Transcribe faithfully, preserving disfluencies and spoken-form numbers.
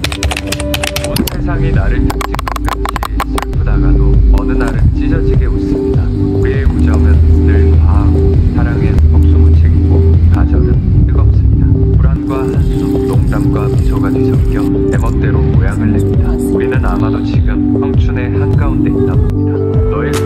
온 세상이 나를 등진 것 같이 슬프다가도 어느 날은 찢어지게 웃습니다. 우리의 우정은 늘 과하고 사랑엔 복수무책이고 가절은 뜨겁습니다. 불안과 한숨, 농담과 미소가 뒤섞여 제멋대로 모양을 냅니다. 우리는 아마도 지금 청춘의 한가운데 있다 봅니다. 너의